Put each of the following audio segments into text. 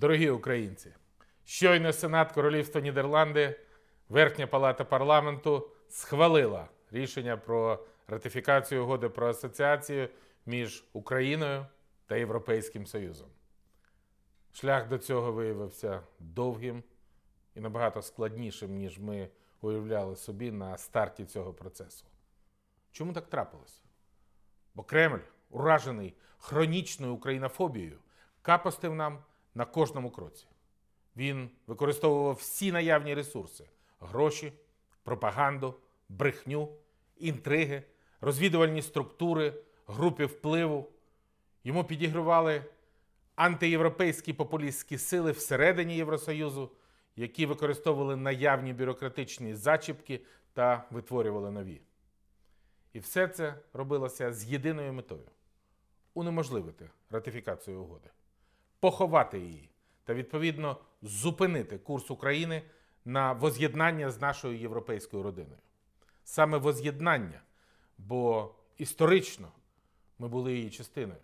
Дорогі українці, щойно Сенат Королівства Нідерланди, Верхня Палата парламенту схвалила рішення про ратифікацію угоди про асоціацію між Україною та Європейським Союзом. Шлях до цього виявився довгим і набагато складнішим, ніж ми уявляли собі на старті цього процесу. Чому так трапилося? Бо Кремль, уражений хронічною українофобією, капостив нам на кожному кроці. Він використовував всі наявні ресурси – гроші, пропаганду, брехню, інтриги, розвідувальні структури, групи впливу. Йому підігрували антиєвропейські популістські сили всередині Євросоюзу, які використовували наявні бюрократичні зачіпки та витворювали нові. І все це робилося з єдиною метою – унеможливити ратифікацію угоди, поховати її та, відповідно, зупинити курс України на воз'єднання з нашою європейською родиною. Саме воз'єднання, бо історично ми були її частиною.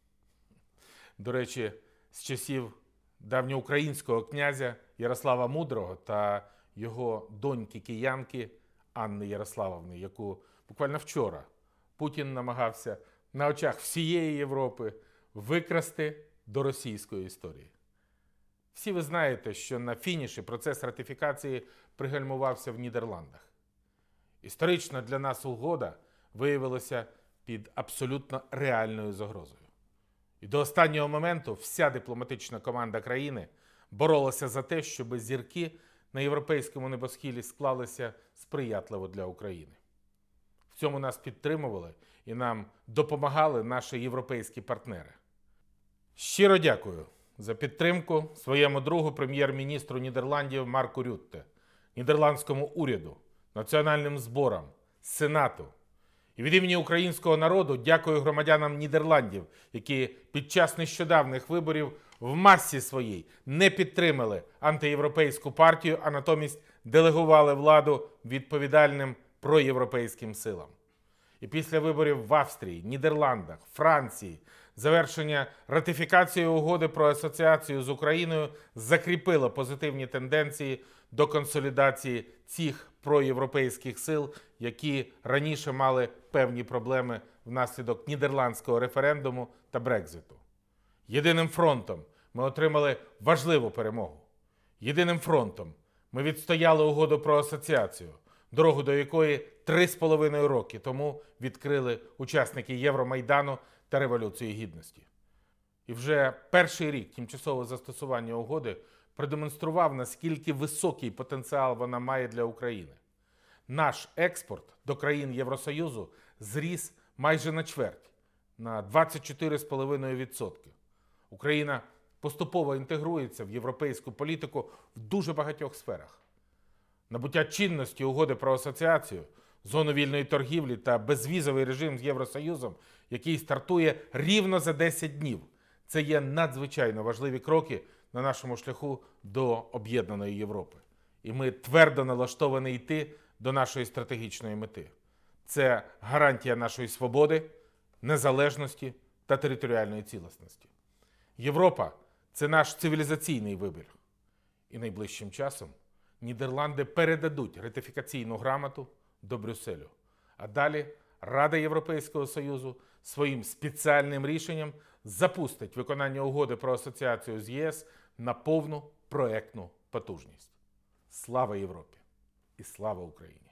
До речі, з часів давньоукраїнського князя Ярослава Мудрого та його доньки-киянки Анни Ярославівни, яку буквально вчора Путін намагався на очах всієї Європи викрасти до російської історії. Всі ви знаєте, що на фініші процес ратифікації пригальмувався в Нідерландах. Історично для нас угода виявилася під абсолютно реальною загрозою. І до останнього моменту вся дипломатична команда країни боролася за те, щоб зірки на європейському небосхилі склалися сприятливо для України. В цьому нас підтримували і нам допомагали наші європейські партнери. Щиро дякую за підтримку своєму другу прем'єр-міністру Нідерландів Марку Рютте, нідерландському уряду, національним зборам, Сенату. І від імені українського народу дякую громадянам Нідерландів, які під час нещодавних виборів в масі своїй не підтримали антиєвропейську партію, а натомість делегували владу відповідальним проєвропейським силам. І після виборів в Австрії, Нідерландах, Франції, завершення ратифікації угоди про асоціацію з Україною закріпило позитивні тенденції до консолідації цих проєвропейських сил, які раніше мали певні проблеми внаслідок нідерландського референдуму та Брекзиту. Єдиним фронтом ми отримали важливу перемогу. Єдиним фронтом ми відстояли угоду про асоціацію, дорогу до якої 3,5 роки тому відкрили учасники Євромайдану та Революції Гідності. І вже перший рік тимчасового застосування угоди продемонстрував, наскільки високий потенціал вона має для України. Наш експорт до країн Євросоюзу зріс майже на чверть, на 24,5%. Україна поступово інтегрується в європейську політику в дуже багатьох сферах. Набуття чинності угоди про асоціацію, зону вільної торгівлі та безвізовий режим з Євросоюзом, який стартує рівно за 10 днів. Це є надзвичайно важливі кроки на нашому шляху до об'єднаної Європи. І ми твердо налаштовані йти до нашої стратегічної мети. Це гарантія нашої свободи, незалежності та територіальної цілісності. Європа – це наш цивілізаційний вибір. І найближчим часом Нідерланди передадуть ратифікаційну грамоту до Брюсселю. А далі Рада Європейського Союзу своїм спеціальним рішенням запустить виконання угоди про асоціацію з ЄС на повну проектну потужність. Слава Європі і слава Україні!